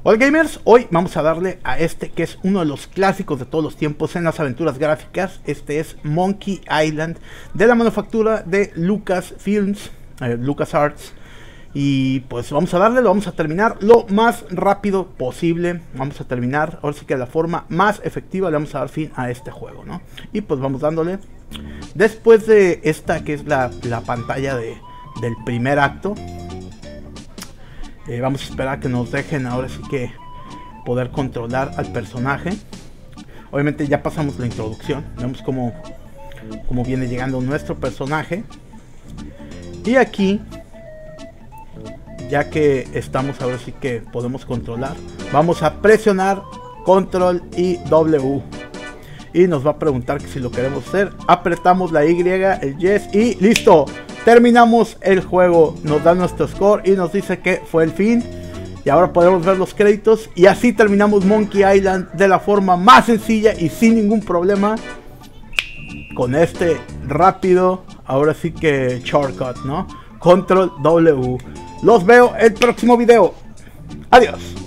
Hola gamers, hoy vamos a darle a este que es uno de los clásicos de todos los tiempos en las aventuras gráficas. Este es Monkey Island, de la manufactura de LucasFilms, LucasArts. Y pues vamos a darle, lo vamos a terminar lo más rápido posible. Vamos a terminar, ahora sí que de la forma más efectiva le vamos a dar fin a este juego, ¿no? Y pues vamos dándole. Después de esta que es la pantalla del primer acto, vamos a esperar a que nos dejen ahora sí que poder controlar al personaje. Obviamente ya pasamos la introducción, vemos cómo viene llegando nuestro personaje. Y aquí, ya que estamos ahora sí que podemos controlar, vamos a presionar Control y W. Y nos va a preguntar que si lo queremos hacer. Apretamos la Y, el Yes y listo. Terminamos el juego, nos da nuestro score y nos dice que fue el fin. Y ahora podemos ver los créditos. Y así terminamos Monkey Island de la forma más sencilla y sin ningún problema. Con este rápido, ahora sí que shortcut, ¿no? Control W. Los veo el próximo video. Adiós.